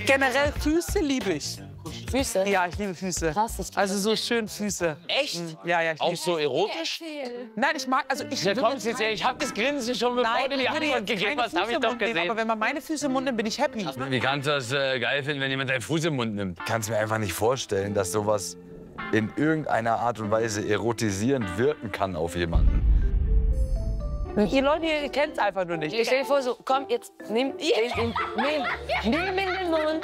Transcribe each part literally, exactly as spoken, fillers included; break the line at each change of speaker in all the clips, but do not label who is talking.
Generell Füße liebe ich.
Füße?
Ja, ich liebe Füße.
Krass, ich
Also so schön Füße.
Echt?
Mhm. Ja, ja. Ich
Auch
lieb-
so erotisch?
Nein, ich mag, also ich
Ja,
würde
kommst jetzt her. Ich hab das Grinsen schon, bevor
Nein,
du die
ich würde
Antwort
jetzt
gegeben
keine
hast. Hab
Füße
ich
im
doch
Mund nehmen,
gesehen.
aber wenn man meine Füße im Mund nimmt, bin ich happy.
Wie kannst du das äh, geil finden, wenn jemand deinen Fuß im Mund nimmt?
Ich kann es mir einfach nicht vorstellen, dass sowas in irgendeiner Art und Weise erotisierend wirken kann auf jemanden.
Ihr Leute, ihr kennt es einfach nur nicht.
Ich stell dir vor, so, komm, jetzt nimm, nimm, nimm, nimm in den Mund.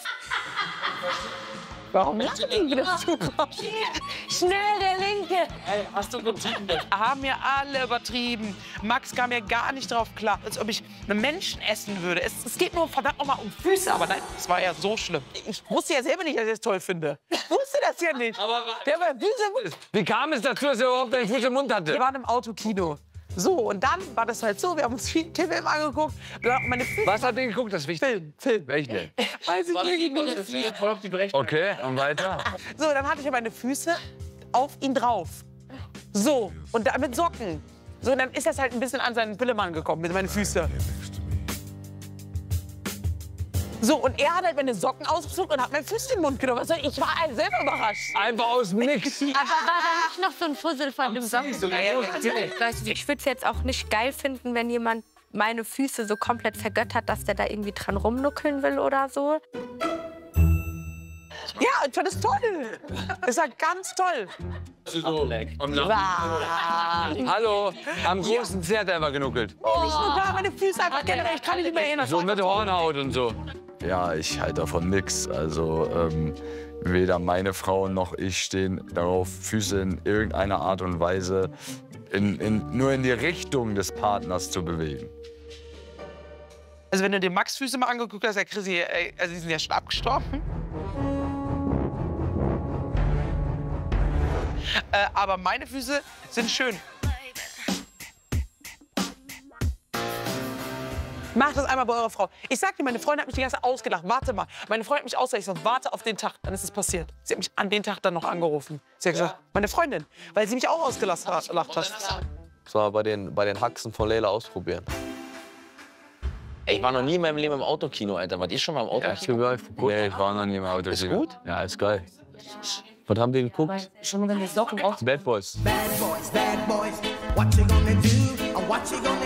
Warum lachen die das so?
Schnell, der Linke.
Hey, hast du übertrieben?
Haben wir alle übertrieben. Max kam mir gar nicht drauf klar, als ob ich einen Menschen essen würde. Es, es geht nur verdammt nochmal um Füße, aber nein, es war ja so schlimm. Ich wusste ja selber nicht, dass ich das toll finde. Ich wusste das ja nicht.
Aber
Der war Füße.
Wie kam es dazu, dass er überhaupt deinen Fuß im Mund hatte?
Wir waren im Autokino. So, und dann war das halt so, wir haben uns viel T V angeguckt. Und meine Füße.
Was habt ihr geguckt? Das ist wichtig.
Film, Film.
Welchen denn?
Weiß ich wirklich nicht.
voll auf die Berechnung.
Okay, und weiter?
So, dann hatte ich meine Füße auf ihn drauf. So, und da mit Socken. So, und dann ist das halt ein bisschen an seinen Pillemann gekommen mit meinen Füßen. So, und er hat halt meine Socken ausgezogen und hat meine Füße in den Mund genommen. Also ich war halt selber überrascht.
Einfach aus dem Nix.
Aber war da nicht noch so ein Fussel von dem Socken? Weißt du, ich würde es jetzt auch nicht geil finden, wenn jemand meine Füße so komplett vergöttert, dass der da irgendwie dran rumnuckeln will oder so.
Ja, ich fand das toll. Das war ganz toll.
So, am Nacken.
Hallo, am großen C hat er einfach genuckelt.
Oh. Nicht nur da, meine Füße einfach generell. Ich kann mich nicht mehr erinnern.
So mit Hornhaut und so.
Ja, ich halte davon nix. Also ähm, weder meine Frau noch ich stehen darauf, Füße in irgendeiner Art und Weise in, in, nur in die Richtung des Partners zu bewegen.
Also wenn du dir Max Füße mal angeguckt hast, ja, Chrissy, ey, also die sind ja schon abgestorben. Äh, aber meine Füße sind schön. Macht das einmal bei eurer Frau. Ich sag dir, meine Freundin hat mich die ganze Zeit ausgelacht. Warte mal. Meine Freundin hat mich ausgelacht. Ich sag, warte auf den Tag. Dann ist es passiert. Sie hat mich an den Tag dann noch angerufen. Sie hat gesagt, ja. Meine Freundin. Weil sie mich auch ausgelacht hat.
Das war bei den, bei den Haxen von Leila ausprobieren.
Ey, ich war noch nie in meinem Leben im Autokino, Alter. Wart ihr schon mal im Autokino?
Ja, nee, ich war noch nie im Auto.
Ist gut?
Ja, ist geil.
Was haben die geguckt?
Schon wenn die Socken aus.
Bad Boys.
Bad boys, bad boys, what you gonna do? Or what you gonna